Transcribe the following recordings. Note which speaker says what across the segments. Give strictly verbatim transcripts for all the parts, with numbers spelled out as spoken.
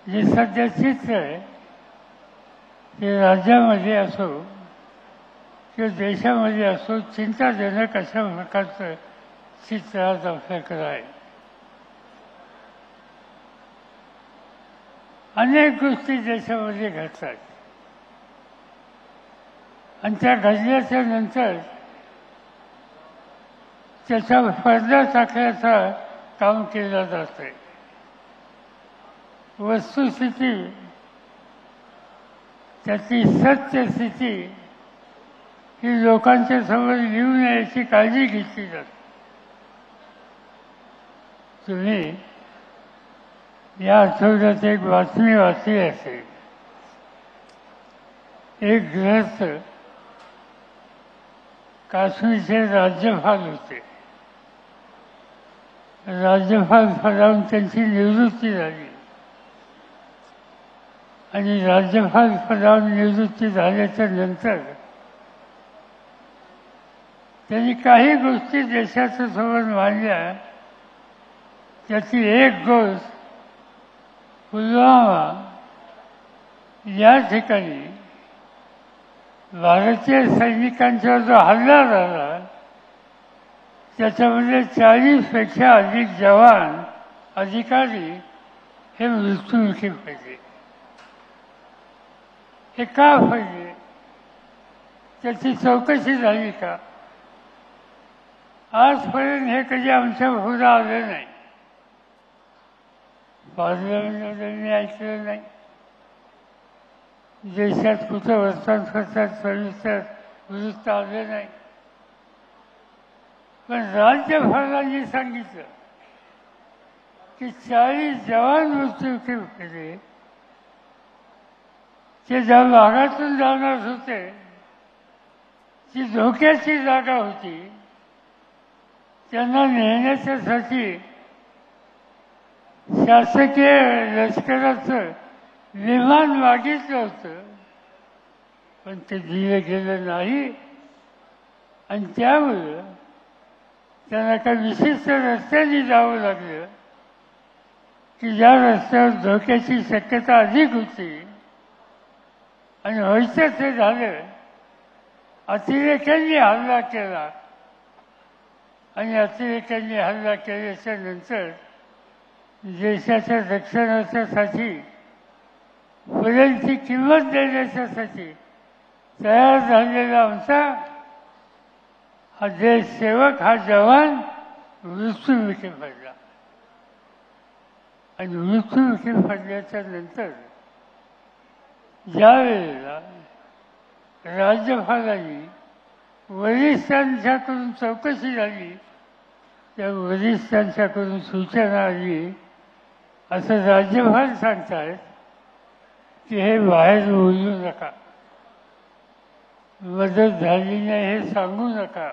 Speaker 1: जे सध्या चित्र आहे ते राज्यामध्ये असो किंवा देशामध्ये असो चिंताजनक अशा प्रकारचं चित्र आज आपल्याकडे आहे. अनेक गोष्टी देशामध्ये घडतात आणि त्या घडल्याच्या नंतर त्याचा पडदा टाकण्याचा काम केलं जात आहे. वस्तुस्थिती त्याची सत्यस्थिती ही लोकांच्या समोर येऊ नये याची काळजी घेतली जाते. तुम्ही या आठवड्यात एक बातमी वाचली असेल. एक ग्रस्त काश्मीरचे राज्यपाल होते. राज्यपाल पदावरून त्यांची निवृत्ती झाली आणि राज्यपाल पदावरून निवृत्ती झाल्याच्या नंतर त्यांनी काही गोष्टी देशाच्या समोर मांडल्या. त्याची एक गोष्ट पुलवामा या ठिकाणी भारतीय सैनिकांचा जो हल्ला झाला त्याच्यामध्ये चाळीसपेक्षा अधिक जवान अधिकारी हे मृत्युमुखी पडले. हे का पडले त्याची चौकशी झाली का? आजपर्यंत हे कधी आमच्या पुढे आले नाही. पार्लमेंटमध्ये मी ऐकलं नाही. देशात कुठं वर्तमानपत्रात सविस्तर वृत्त आले नाही. पण राज्यपालांनी सांगितलं की चाळीस जवान मृत्युमुखी पडले. ते ज्या भागातून जाणार होते ती धोक्याची जागा होती. त्यांना नेण्याच्यासाठी शासकीय लष्कराचं विमान मागितलं होतं पण ते दिलं गेलं नाही. आणि त्यामुळं त्यांना काही विशिष्ट रस्त्याने जावं लागलं की ज्या रस्त्यावर धोक्याची शक्यता अधिक होती आणि व्हायचं ते झालं. अतिरेक्यांनी हल्ला केला आणि अतिरेक्यांनी हल्ला केल्याच्या नंतर देशाच्या रक्षणाच्यासाठी पुरेची किंमत देण्याच्यासाठी तयार झालेला आमचा हा देशसेवक हा जवान मृत्युमुखी पडला. आणि मृत्युमुखी पडल्याच्या नंतर ज्या वेळेला राज्यपालांनी वरिष्ठांच्याकडून चौकशी झाली त्या वरिष्ठांच्याकडून सूचना आली. असं राज्यपाल सांगतायत की हे बाहेर बोलू नका, मदत झाली नाही हे सांगू नका,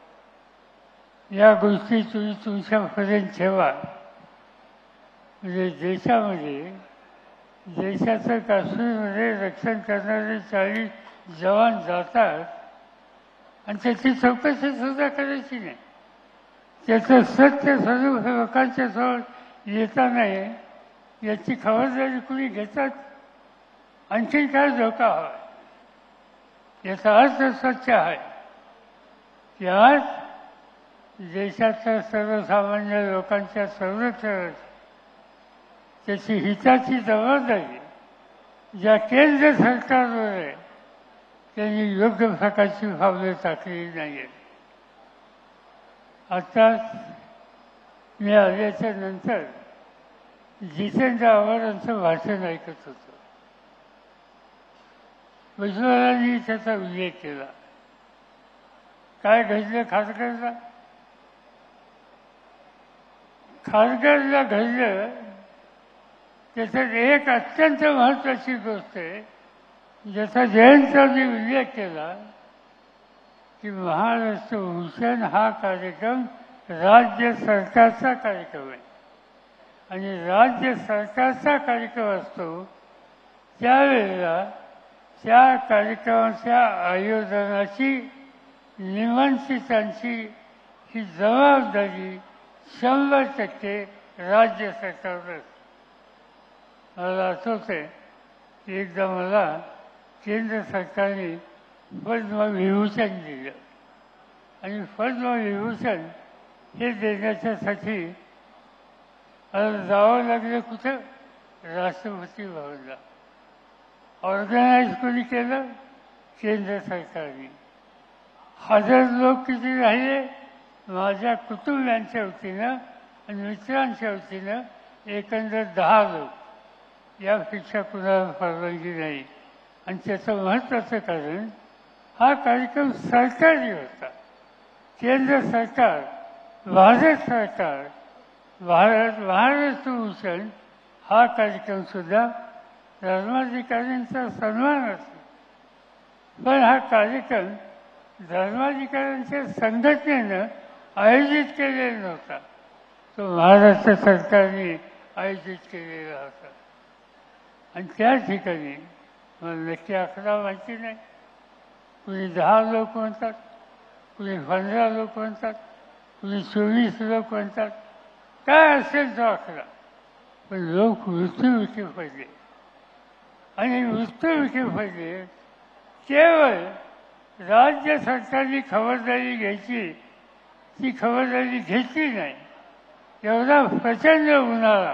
Speaker 1: या गोष्टी तुम्ही तुमच्यापर्यंत ठेवा. म्हणजे देशामध्ये देशाचं काश्मीरमध्ये रक्षण करणारे चाळीस जवान जातात आणि त्याची चौकशी सुद्धा करायची नाही. त्याचं सत्य स्वरूप हे लोकांच्या समोर येता नाही याची खबरदारी कुणी घेतात. आणखी काय धोका हवा याचा अर्थ स्वच्छ आहे की आज देशाच्या सर्वसामान्य लोकांच्या संरक्षणाची त्याची हिताची जबाबदारी ज्या केंद्र सरकारवर आहे त्यांनी योग्य प्रकारची पावले टाकलेली नाही आहेत. आताच मी आल्याच्या नंतर जितेंद्र आव्हाडांचं भाषण ऐकत होतो. भुजबळांनी त्याचा उल्लेख केला. काय घडलं खासगरला? खासगरला घडलं त्याच्यात एक अत्यंत महत्त्वाची गोष्ट आहे ज्याचा जयंतांनी उल्लेख केला की महाराष्ट्र भूषण हा कार्यक्रम राज्य सरकारचा कार्यक्रम आहे आणि राज्य सरकारचा कार्यक्रम असतो त्यावेळेला त्या कार्यक्रमाच्या आयोजनाची निमंत्रितांची ही जबाबदारी शंभर टक्के राज्य सरकारवर असते. मला आठवतंय की एकदा मला केंद्र सरकारने पद्मविभूषण दिलं आणि पद्मविभूषण हे देण्याच्यासाठी मला जावं लागलं कुठं? राष्ट्रपती भवनला. ऑर्गनाईज कोणी केलं? केंद्र सरकारने. हजार लोक किती राहिले? माझ्या कुटुंबियांच्या वतीनं आणि मित्रांच्या वतीनं एकंदर दहा लोक, यापेक्षा कुणाला परवानगी नाही. आणि त्याचं महत्त्वाचं कारण, हा कार्यक्रम सरकारी होता. केंद्र सरकार, भारत सरकार, भारत महाराष्ट्र भूषण हा कार्यक्रमसुद्धा धर्माधिकाऱ्यांचा सन्मान असतो. पण हा कार्यक्रम धर्माधिकाऱ्यांच्या संघटनेनं आयोजित केलेला नव्हता, तो महाराष्ट्र सरकारने आयोजित केलेला होता. आणि त्या ठिकाणी मला नक्की आकडा माहिती नाही, कुणी दहा लोक म्हणतात, कुणी पंधरा लोक म्हणतात, कुणी चोवीस लोक म्हणतात, काय असेल तो आकडा, पण लोक मृत्युमुखी पडले. आणि मृत्युमुखी पडले केवळ राज्य सरकारने खबरदारी घ्यायची, ती खबरदारी घेतली नाही. एवढा प्रचंड उन्हाळा,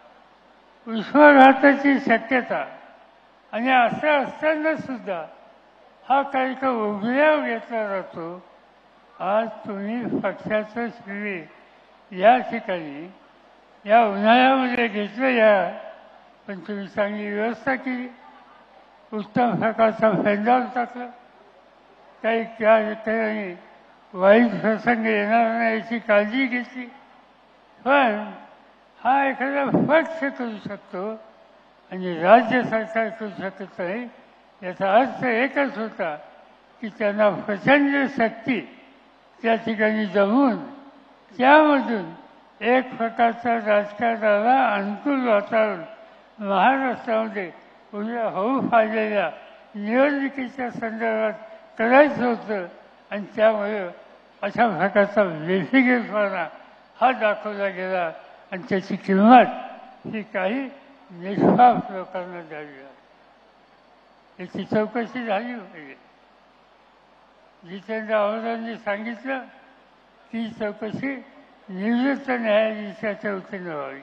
Speaker 1: उष्माघाताची शक्यता, आणि असं असताना सुद्धा हा कार्यक्रम उघड्यावर घेतला जातो. आज तुम्ही पक्षाचं शिबिर या ठिकाणी या उन्हाळ्यामध्ये घेतलं या, पण तुम्ही चांगली व्यवस्था केली, उत्तम प्रकारचा फेंडाल टाकला, काही त्या ठिकाणी वाईट प्रसंग येणार नाही याची काळजी घेतली. पण हा एखादा पक्ष करू शकतो आणि राज्य सरकार करू शकत नाही. याचा अर्थ एकच होता की त्यांना प्रचंड शक्ती त्या ठिकाणी जमून त्यामधून एक प्रकारचा राजकारणाला अनुकूल वातावरण महाराष्ट्रामध्ये उद्या होऊ पाहिलेल्या निवडणुकीच्या संदर्भात करायचं होतं. आणि त्यामुळे अशा प्रकारचा बेफिकीरपणा हा दाखवला गेला आणि त्याची किंमत ही काही निष्पाप लोकांना द्यावी. याची चौकशी झाली पाहिजे. जितेंद्र आव्हाडांनी सांगितलं की चौकशी निवृत्त न्यायाधीशाच्या वतीनं व्हावी.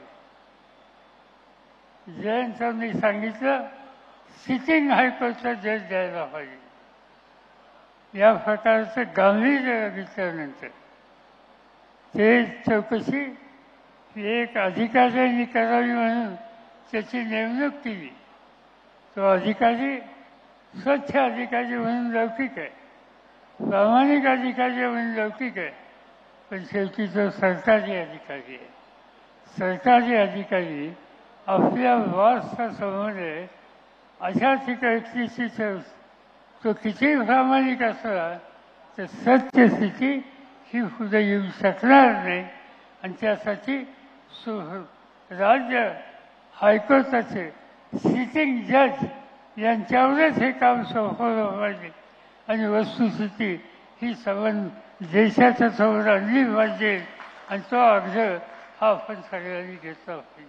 Speaker 1: जयंतरावांनी सांगितलं सिटिंग हायकोर्टचा जज द्यायला पाहिजे. या प्रकारचं गांभीर्य बघितल्यानंतर ते चौकशी एक अधिकाऱ्यांनी करावी म्हणून त्याची नेमणूक केली. तो अधिकारी स्वच्छ अधिकारी म्हणून लौकिक आहे, प्रामाणिक अधिकारी म्हणून लौकिक आहे, पण शेवटी तो सरकारी अधिकारी आहे. सरकारी अधिकारी आपल्या बॉसचा समोर आहे अशा व्यक्तीची तो कितीही प्रामाणिक असला तर सत्यस्थिती ही पुढे येऊ शकणार नाही. आणि त्यासाठी सु राज्य हायकोर्टाचे सिटिंग जज यांच्यावरच हे काम सोपवलं पाहिजे आणि वस्तुस्थिती ही संबंध देशाच्या समोर आणली पाहिजे. आणि तो आग्रह हा आपण सगळ्यांनी घेतला पाहिजे.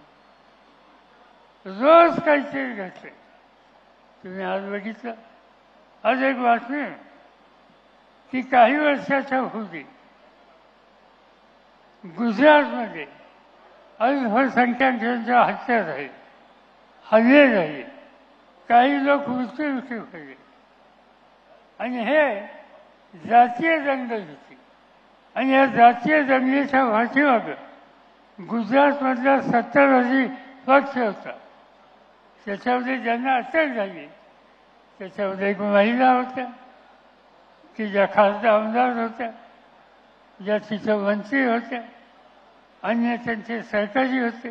Speaker 1: रोज काहीतरी घडते. तुम्ही आज बघितलं, आज एक बातमी की काही वर्षाच्या पूर्वी गुजरातमध्ये अल्पसंख्याकांच्या हत्या झाली, हल्ले झाले, काही लोक मृत्युमुखी पडले. आणि हे जातीय दंगल होती. आणि या जातीय दंगलीच्या पाठीमागं गुजरातमधला सत्ताधारी पक्ष होता. त्याच्यामध्ये ज्यांना अटक झाली त्याच्यामध्ये एक महिला होत्या की ज्या खासदार आमदार होत्या, ज्या तिथं मंत्री होत्या, अन्य त्यांचे सहकारी होते.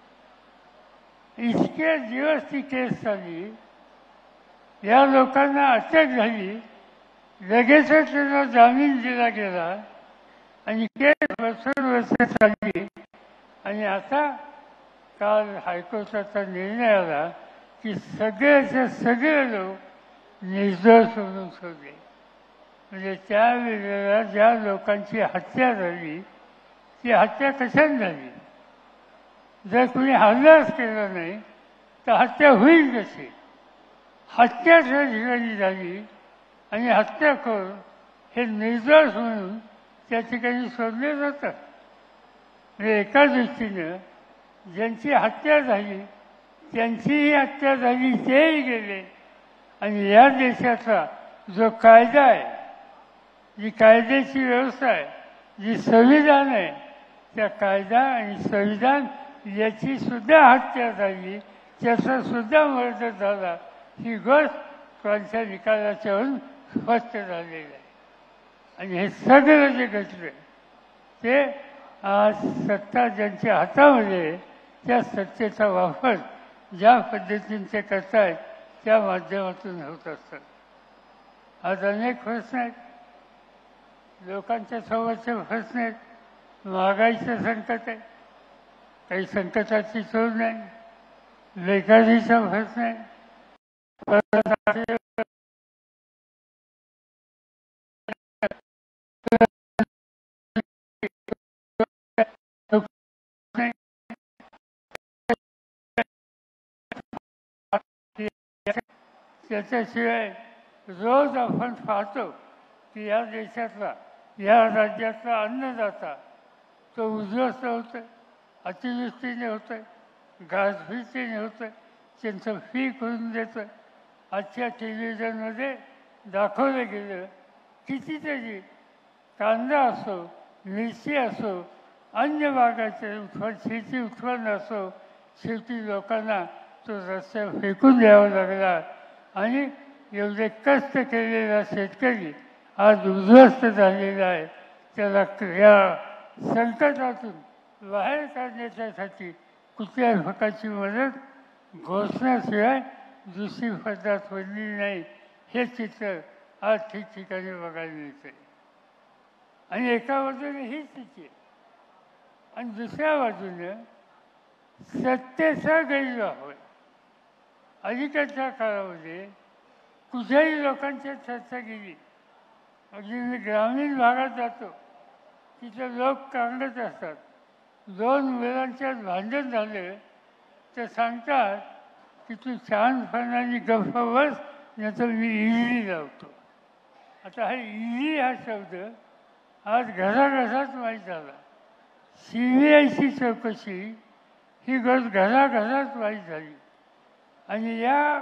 Speaker 1: इतके दिवस ती केस चालली, या लोकांना अटक झाली, लगेचच त्यांना जामीन दिला गेला आणि केस वर्षोन वर्ष चालली. आणि आता काल हायकोर्टाचा निर्णय आला की सगळेचे सगळे लोक निर्दोष म्हणून सोडले. म्हणजे त्यावेळेला ज्या लोकांची हत्या झाली ती हत्या कशाने झाली? जर कुणी हल्लाच केला नाही तर हत्या होईल कशी? हत्या त्या ठिकाणी झाली आणि हत्याखोर हे निर्दोष म्हणून त्या ठिकाणी शोधले जातात. म्हणजे एका दृष्टीनं ज्यांची हत्या झाली त्यांचीही हत्या झाली, तेही गेले. आणि या देशाचा जो कायदा आहे, जी कायद्याची व्यवस्था आहे, जी संविधान आहे, त्या कायदा आणि संविधान याची सुद्धा हत्या झाली, त्याचा सुद्धा मर्डर झाला. ही गोष्ट त्यांच्या निकालाच्यावरून स्पष्ट झालेली आहे. आणि हे सगळं जे घडलं ते आज सत्ता ज्यांच्या हातामध्ये, त्या सत्तेचा वापर ज्या पद्धतीने ते करतायत त्या माध्यमातून होत असतात. आज अनेक प्रश्न आहेत, लोकांच्या समोरचे प्रश्न आहेत. महागाईचं संकट आहे, काही संकटाची सोड नाही. बेकारीचा प्रश्न आहे, त्याच्याशिवाय रोज आपण पाहतो की या देशातला, या राज्यातला अन्नदाता तो उद्ध्वस्त होतोय, अतिवृष्टीने होतोय, गाजफिटीने होतोय, त्यांचं फी करून देतोय. आजच्या टेलिव्हिजनमध्ये दाखवलं गेलं कितीतरी कांदा असो, मिरची असो, अन्य भागाचे उत्पन्न, शेती उत्पन्न असो, शेवटी लोकांना तो रस्त्यावर फेकून द्यावा लागला. आणि एवढे कष्ट केलेला शेतकरी आज उद्ध्वस्त झालेला आहे. त्याला या संकटातून बाहेर काढण्यासाठी कुठल्याही प्रकारची मदत घोषणाशिवाय दुसरी पद्धत पडली नाही. हे चित्र आज ठिकठिकाणी बघायला मिळते. आणि एका बाजूने ही स्थिती आहे आणि दुसऱ्या बाजूने सत्तेचा गैरवापर. अलीकडच्या काळामध्ये कुठेही लोकांच्या चर्चा गेली, अगदी मी ग्रामीण भागात जातो तिथे लोक कांगत असतात. दोन मुलांच्यात भांडण झाले तर सांगतात की तू छानपणाने गप्प बस, नाहीतर मी इजी लावतो. आता हा इजी हा शब्द आज घराघरात माहीत झाला. सी बी आयची चौकशी ही गोष्ट घराघरात माहीत झाली. आणि या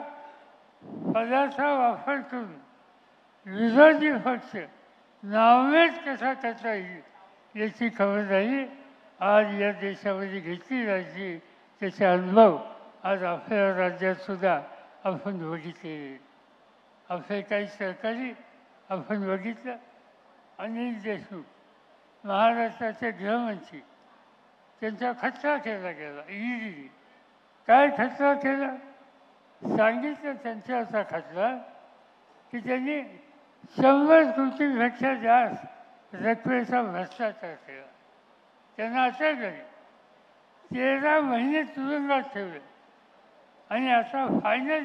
Speaker 1: पदाचा वापर करून विरोधी पक्ष नावेच कसा करता येईल याची खबरदारी आज या देशामध्ये घेतली जायची. त्याचे अनुभव आज आपल्या राज्यात सुद्धा आपण बघितले. आपले काही सहकारी आपण बघितलं. अनिल देशमुख महाराष्ट्राचे गृहमंत्री, त्यांचा खटला केला गेला. ईडी काय खटला केला सांगितलं त्यांच्या असा खटला की त्यांनी शंभर कोटीपेक्षा जास्त रकमेचा भ्रष्टाचार केला. त्यांना अटक झाली, तेरा महिने तुरुंगात ठेवले. आणि आता फायनल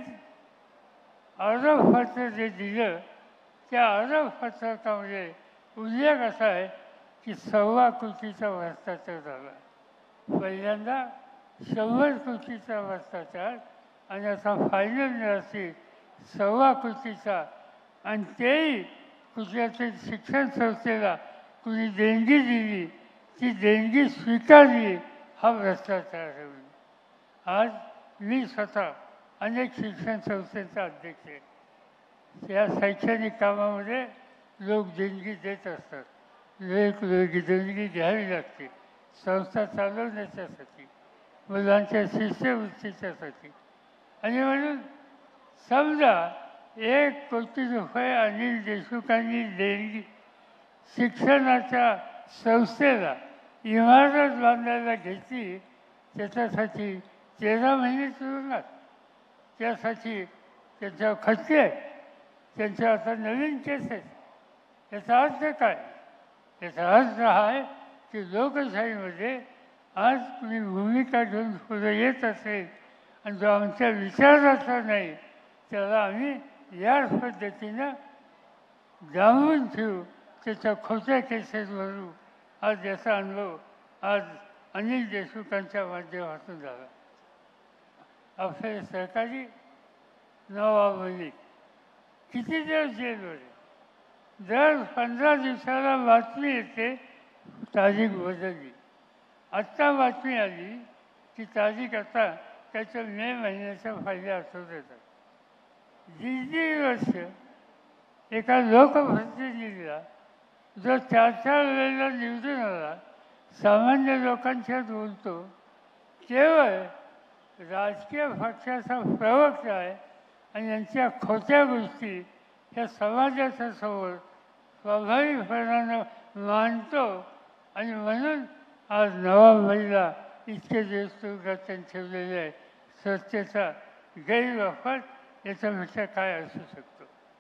Speaker 1: आरोपपत्र जे दिलं त्या आरोपपत्रामध्ये उल्लेख असा आहे की सव्वा कोटीचा भ्रष्टाचार झाला. पहिल्यांदा शंभर कोटीचा भ्रष्टाचार आणि आता फायनल निराशी सव्वा कोटीचा. आणि तेही कुठल्या तरी शिक्षण संस्थेला कुणी देणगी दिली, ती देणगी स्वीकारली, हा भ्रष्टाचार आहे. आज मी स्वतः अनेक शिक्षण संस्थेचा अध्यक्ष आहे. या शैक्षणिक कामामध्ये लोक देणगी देत असतात. लोक देणगी घ्यावी लागते संस्था चालवण्याच्यासाठी, मुलांच्या शिष्यवृत्तीच्यासाठी. आणि म्हणून समजा एक कोटी रुपये अनिल देशमुखांनी देणगी शिक्षणाच्या संस्थेला इमारत बांधायला घेतली, त्याच्यासाठी तेरा महिने तुरुंगात. त्यासाठी त्यांच्यावर खटले आहेत, त्यांच्या आता नवीन केस आहेत. याचा अर्थ काय? याचा अर्थ हा आहे की लोकशाहीमध्ये आज कुणी भूमिका घेऊन पुढे येत असेल आणि जो आमच्या विचाराचा नाही त्याला आम्ही याच पद्धतीनं जाणून ठेवू, त्याच्या खोट्या केसेस भरू. आज याचा अनुभव आज अनिल देशमुखांच्या माध्यमातून झाला. आपले सहकारी नवाब मलिक किती दिवस जेलमध्ये. दर पंधरा दिवसाला बातमी येते तारीख बदलली. आत्ता बातमी आली की तारीख आता त्याच्या मे महिन्याच्या पहिल्या आठवड्यात येतात. दीड दीड वर्ष एका लोकप्रतिनिधीला जो चार चार वेळेला निवडून आला सामान्य लोकांच्यात बोलतो, केवळ राजकीय पक्षाचा प्रवक्ता आहे आणि यांच्या खोट्या गोष्टी ह्या समाजाच्या समोर स्वाभाविकपणानं मांडतो आणि म्हणून आज नवाब मलिकला इतके दिवस तुरुंगात ठेवलेले आहे. सत्तेचा गैरवापर याच्यापेक्षा काय असू शकतो.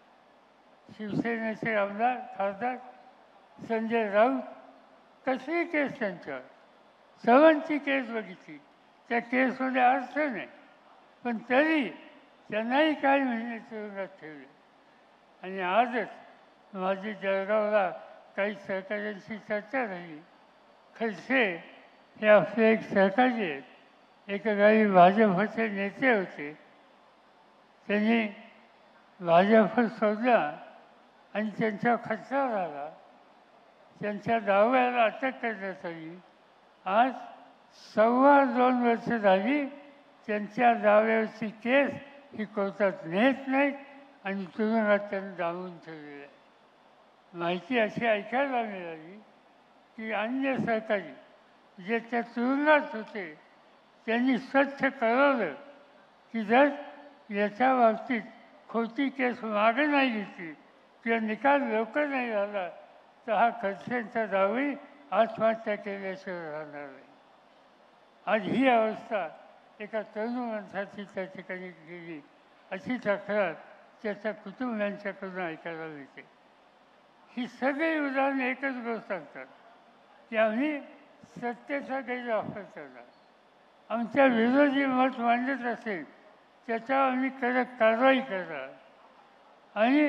Speaker 1: शिवसेनेचे आमदार खासदार संजय राऊत कसली केस त्यांच्यावर, सर्वांची केस बघितली, त्या केसमध्ये अर्थ नाही, पण तरी त्यांनाही काही महिने तुरुंगात ठेवले. आणि आजच माझी जळगावला काही सहकाऱ्यांशी चर्चा झाली. खडसे हे आपले एक सहकारी आहेत, एका काही भाजपचे नेते होते, त्यांनी भाजप सोडला आणि त्यांचा खटला झाला. त्यांच्या दाव्याला अटक करण्यात आली. आज सव्वा दोन वर्ष झाली त्यांच्या दाव्यावरची केस ही कोर्टात नेत नाहीत आणि तुरुंगात त्यांना डांबून ठेवलेलं आहे. माहिती अशी ऐकायला मिळाली की अन्य सहकारी जे त्या तुरुंगात होते त्यांनी स्वच्छ कळवलं की जर याच्या बाबतीत खोटी केस मागे नाही घेतली किंवा निकाल लवकर नाही झाला तर हा खडसेंचा दावी आत्महत्या केल्याशिवाय राहणार नाही. आज ही अवस्था एका तरुण माणसाची त्या ठिकाणी गेली अशी तक्रार त्याच्या कुटुंबियांच्याकडून ऐकायला मिळते. ही सगळी उदाहरणे एकच गोष्ट सांगतात की आम्ही सत्तेचा गैरवापर करणार. आमच्या विरोधी मत मांडत असेल त्याच्यावर आम्ही कडक कारवाई करणार आणि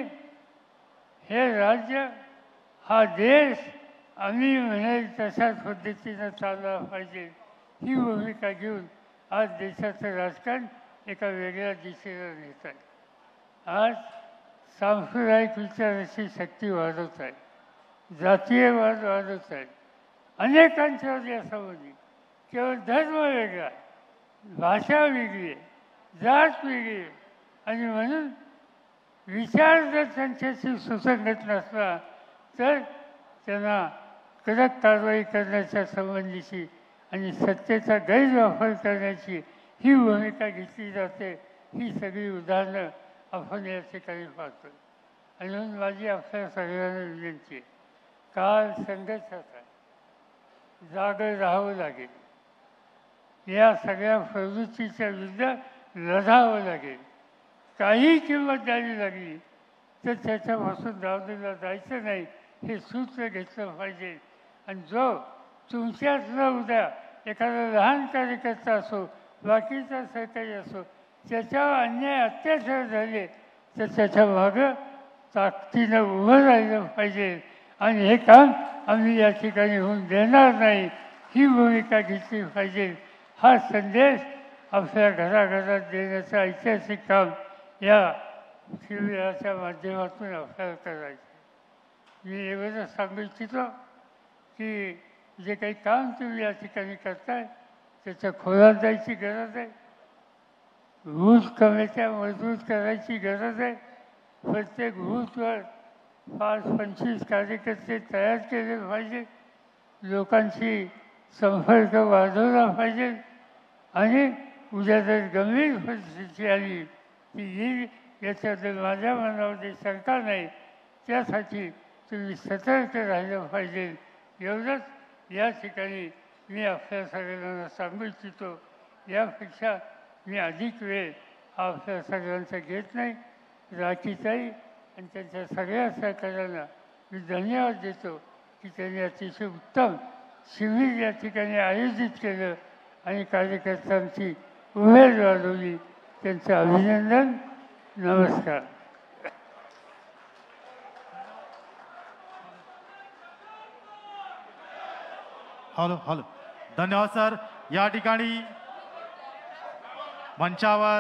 Speaker 1: हे राज्य हा देश आम्ही म्हणेल तशाच पद्धतीनं चालला पाहिजे ही भूमिका घेऊन आज देशाचं राजकारण एका वेगळ्या दिशेला नेत आहे. आज सांप्रदायिक विचाराची शक्ती वाढत आहे, जातीयवाद वाढत आहे, अनेकांच्यावर या संबंधी केवळ धर्म वेगळा आहे, भाषा वेगळी आहे, जात वेगळी आहे आणि म्हणून विचार जर त्यांच्याशी सुसंगत नसला तर त्यांना कडक कारवाई करण्याच्या संबंधीची आणि सत्तेचा गैरवापर करण्याची ही भूमिका घेतली जाते. ही सगळी उदाहरणं आपण या ठिकाणी पाहतो. आणि म्हणून माझी आपल्या सगळ्यांना विनंती आहे, काळ संघर्षाचा जागर राहावं लागेल. या सगळ्या प्रवृत्तीच्या विरुद्ध लढावं लागेल. काही किंमत द्यावी लागली तर त्याच्यापासून दावलेला जायचं नाही हे सूत्र घेतलं पाहिजे. आणि जो तुमच्यातला उद्या एखादा लहान कार्यकर्ता असो बाकीचा सहकारी असो त्याच्यावर अन्याय अत्याचार झाले तर त्याच्या मागं ताकदीनं उभं राहिलं पाहिजे आणि हे काम आम्ही या ठिकाणी होऊन देणार नाही ही भूमिका घेतली पाहिजे. हा संदेश आपल्या घराघरात देण्याचं ऐतिहासिक काम या शिबिराच्या माध्यमातून आपल्याला करायचं. मी एवढंच सांगू इच्छितो की जे काही काम तुम्ही या ठिकाणी करताय त्याच्या खोलात जायची गरज आहे. बूथ कमिट्या मजबूत करायची गरज आहे. प्रत्येक बूथवर पाच पंचवीस कार्यकर्ते तयार केले पाहिजे. लोकांशी संपर्क वाढवला पाहिजे आणि उद्या जर गंभीर परिस्थिती आली ती येईल याच्याबद्दल माझ्या मनामध्ये शंका नाही. त्यासाठी तुम्ही सतर्क राहिलं पाहिजे. एवढंच या ठिकाणी मी आपल्या सगळ्यांना सांगू इच्छितो. यापेक्षा मी अधिक वेळ आपल्या सगळ्यांचा घेत नाही. राखीताई आणि त्यांच्या सगळ्या सहकार्यांना मी धन्यवाद देतो की त्यांनी अतिशय उत्तम शिबिर या ठिकाणी आयोजित केलं आणि कार्यकर्त्यांची उमेद वाढवली. त्यांचं अभिनंदन. नमस्कार.
Speaker 2: हॅलो हॅलो धन्यवाद सर. या ठिकाणी मंचावर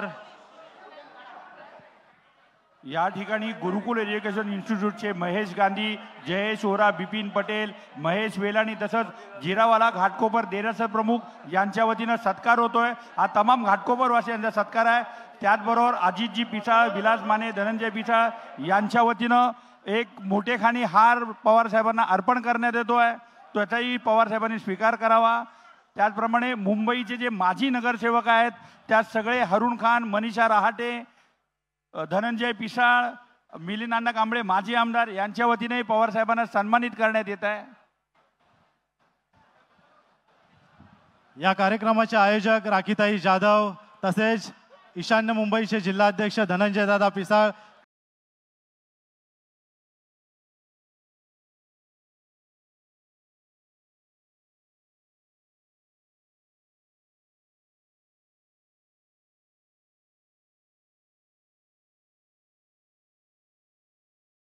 Speaker 3: या ठिकाणी गुरुकुल एज्युकेशन इन्स्टिट्यूटचे महेश गांधी, जयेश ओरा, बिपिन पटेल, महेश वेलाणी तसंच जिरावाला घाटकोपर देरसर प्रमुख यांच्या वतीनं सत्कार होतोय। हा तमाम घाटकोपर वासियांचा सत्कार आहे। त्याचबरोबर अजितजी पिसाळ, विलास माने, धनंजय पिसाळ यांच्या वतीनं एक मोठेखानी हार पवार साहेबांना अर्पण करण्यात येतोय, त्याचाही पवार साहेबांनी स्वीकार करावा। त्याचप्रमाणे मुंबईचे जे माजी नगरसेवक आहेत त्यात सगळे हरुण खान, मनीषा रहाटे, धनंजय पिसाळ, मिलिंद अण्णा कांबळे माजी आमदार यांच्या वतीने पवार साहेबांना सन्मानित करण्यात येत आहे।
Speaker 2: या कार्यक्रमाचे आयोजक राखीताई जाधव तसेच ईशान्य मुंबईचे जिल्हाध्यक्ष धनंजय दादा पिसाळ